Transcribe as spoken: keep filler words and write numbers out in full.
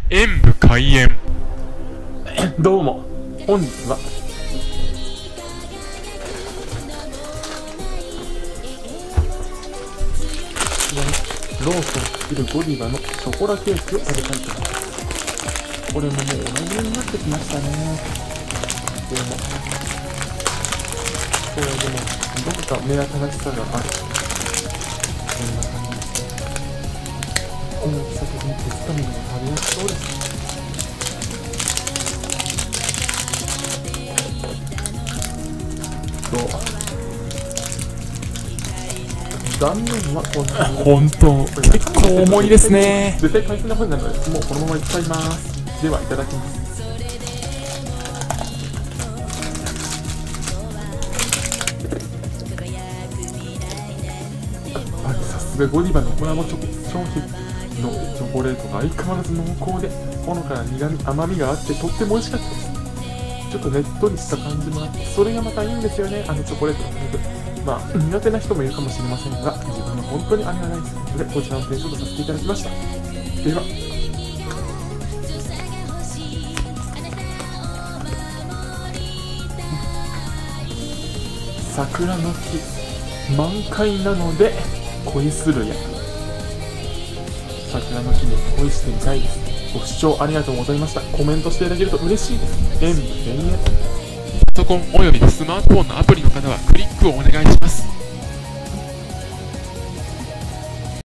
演武開演。 どうも、本日はローソン作るゴディバのショコラケーキを食べたいと思います。これももうおなじみになってきましたね。でもこれでもどこか目新しさがある、こんな感じですね。この先に手つかみも食べやすそうです。断面はこんな感じ。 本当、結構重いですね。 絶対大変な本なので、もうこのままいっちゃいます。では、いただきます。やっぱりさすがゴディバのコラボ商品のチョコレートが相変わらず濃厚で、ほのかな苦み、甘みがあって、とっても美味しかったです。ちょっとねっとりした感じもあって、それがまたいいんですよね、あのチョコレートの感じ。まあ、苦手な人もいるかもしれませんが、自分は本当にあれが大好きなので、こちらの点数とさせていただきました。では、桜の木、満開なので恋するや。桜の木に恋してみたいです。ご視聴ありがとうございました。コメントしていただけると嬉しいです。演武閉園。 パソコンおよびスマートフォンのアプリの方はクリックをお願いします。